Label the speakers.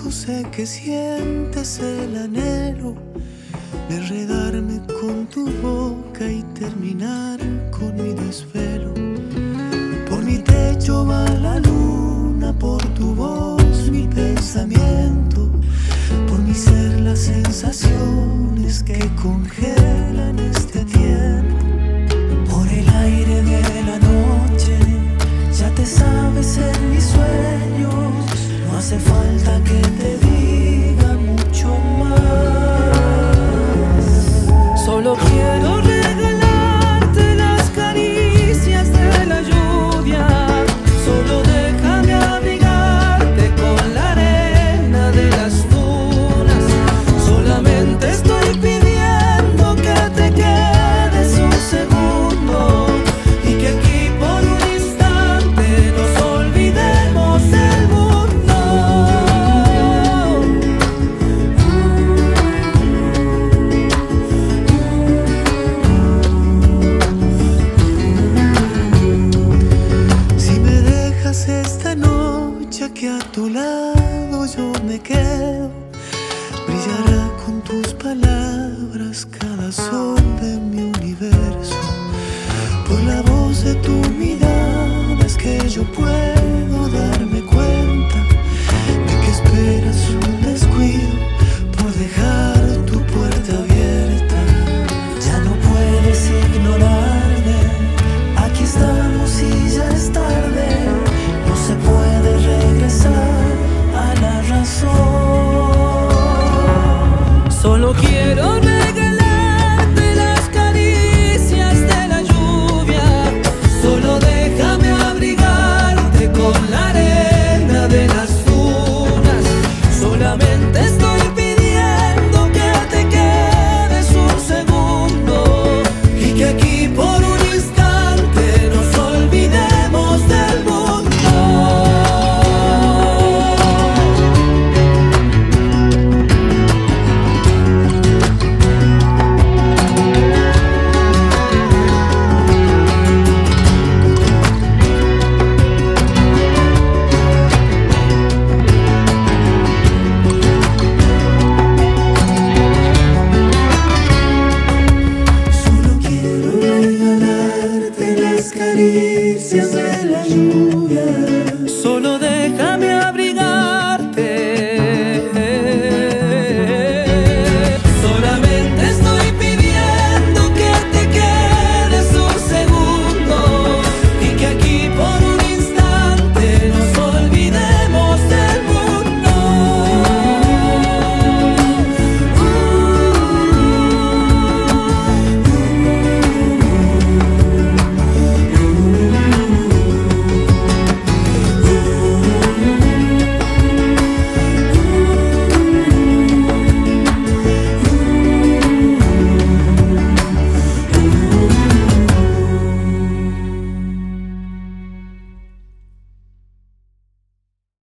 Speaker 1: lejos sé que sientes el anhelo de enredarme con tu boca y terminar con mi desvelo. Por mi techo va la luna, por tu voz mi pensamiento, por mi ser las sensaciones que congelan este tiempo. Por el aire de la noche ya te sabes en mis sueños, no hace falta que te diga mucho más. Solo quiero regalarte las caricias de la lluvia. Solo déjame abrigarte con la arena de las dunas. Solamente estoy pidiendo que te quedes un segundo y que aquí por un instante nos olvidemos del mundo. Si me dejas esta noche aquí a tu lado yo me quedo, brillará con tus palabras cada sol de mi universo. Por la voz de tu mirada es que yo puedo darme cuenta de que esperas un descuido por dejar tu puerta abierta. Ya no puedes ignorarme, aquí estamos y ya es tarde. No se puede regresar a la razón. Solo quiero